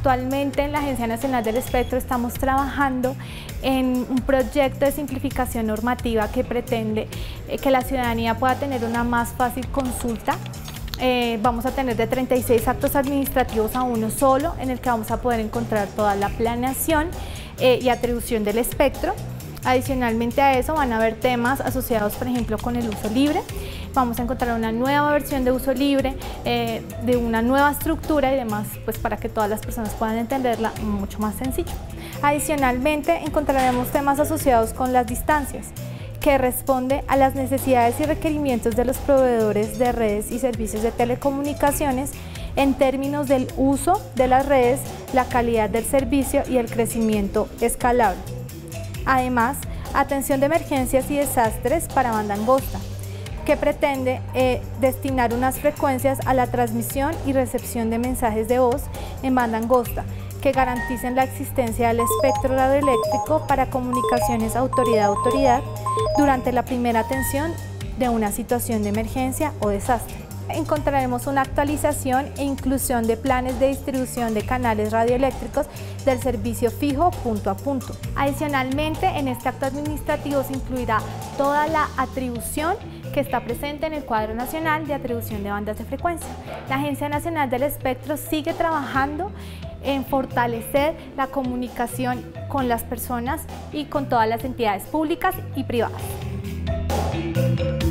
Actualmente en la Agencia Nacional del Espectro estamos trabajando en un proyecto de simplificación normativa que pretende que la ciudadanía pueda tener una más fácil consulta. Vamos a tener de 36 actos administrativos a uno solo, en el que vamos a poder encontrar toda la planeación y atribución del espectro. Adicionalmente a eso van a haber temas asociados, por ejemplo, con el uso libre. Vamos a encontrar una nueva versión de uso libre, de una nueva estructura y demás, pues para que todas las personas puedan entenderla mucho más sencillo. Adicionalmente encontraremos temas asociados con las distancias, que responde a las necesidades y requerimientos de los proveedores de redes y servicios de telecomunicaciones en términos del uso de las redes, la calidad del servicio y el crecimiento escalable. Además, atención de emergencias y desastres para banda angosta, que pretende destinar unas frecuencias a la transmisión y recepción de mensajes de voz en banda angosta, que garanticen la existencia del espectro radioeléctrico para comunicaciones autoridad-autoridad durante la primera atención de una situación de emergencia o desastre. Encontraremos una actualización e inclusión de planes de distribución de canales radioeléctricos del servicio fijo punto a punto. Adicionalmente, en este acto administrativo se incluirá toda la atribución que está presente en el cuadro nacional de atribución de bandas de frecuencia. La Agencia Nacional del Espectro sigue trabajando en fortalecer la comunicación con las personas y con todas las entidades públicas y privadas.